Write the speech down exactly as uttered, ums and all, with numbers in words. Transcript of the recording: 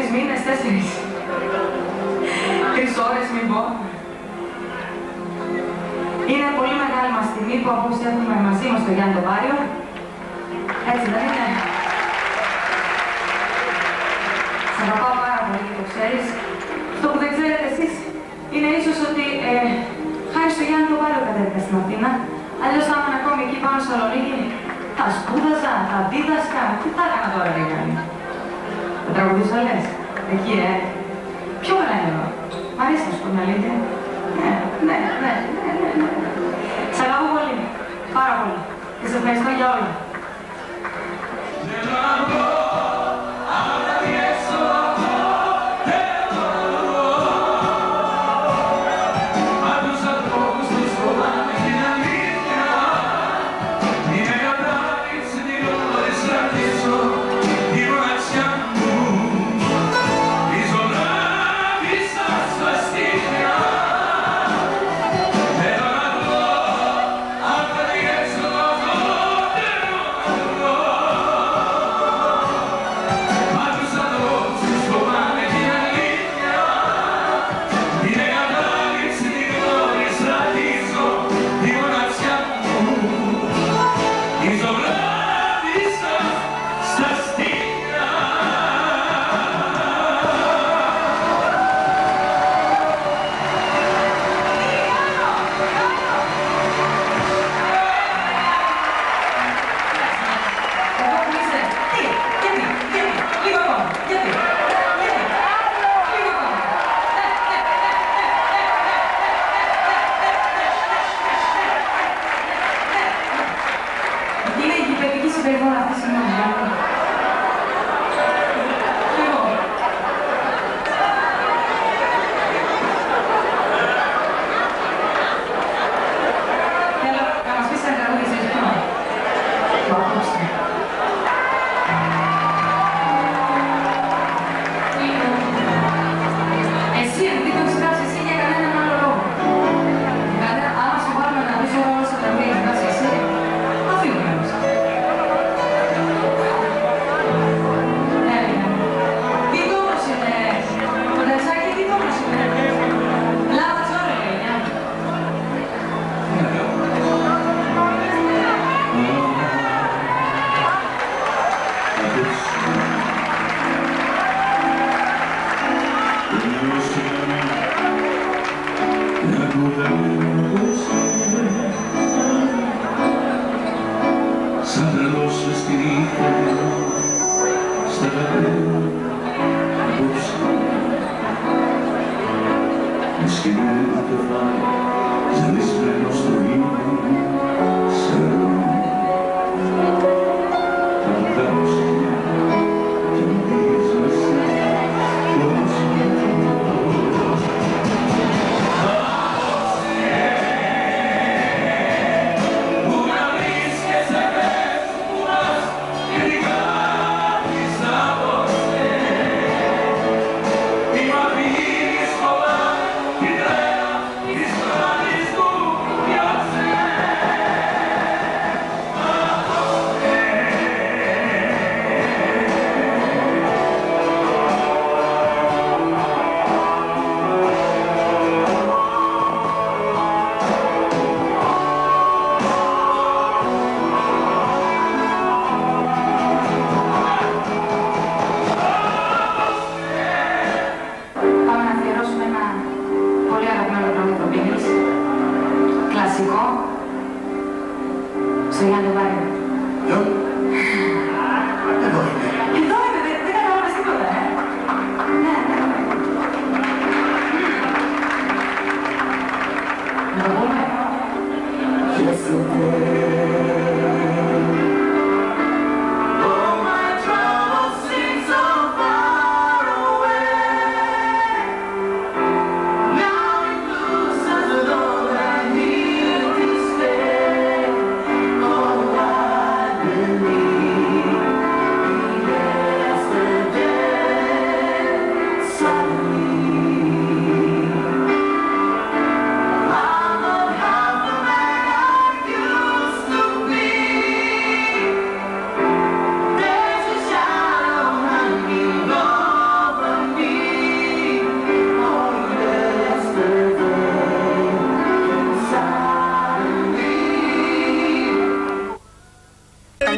μήνες, τέσσερις. Τρεις ώρες, μην πω. Είναι πολύ μεγάλη μας τιμή που απόψε έχουμε μαζί μας τον Γιάννη τον Πάριο. Έτσι δεν είναι? Σ' αγαπάω πάρα πολύ και το ξέρεις. Αυτό που δεν ξέρετε εσείς είναι ίσως ότι ε, χάρη στο Γιάννη τον Πάριο κατέβηκα στην Αθήνα. Αλλιώς θα ήμουν ακόμη εκεί πάνω στο Θεσσαλονίκη. Τα σπούδαζα, τα δίδασκα. Τι θα έκανα τώρα, ρε Γιάννη? Τα τραγουδήσω λες? Εκεί, ε. Πιο καλά είναι εδώ. Μ' αρέσει να σου πω την αλήθεια. Ναι, ναι, ναι, ναι, ναι, ναι. Σ' αγαπώ πολύ. Πάρα πολύ. Και σε ευχαριστώ για όλα. Σκηνή το φάει, ζαλισμένο στο ήλιο.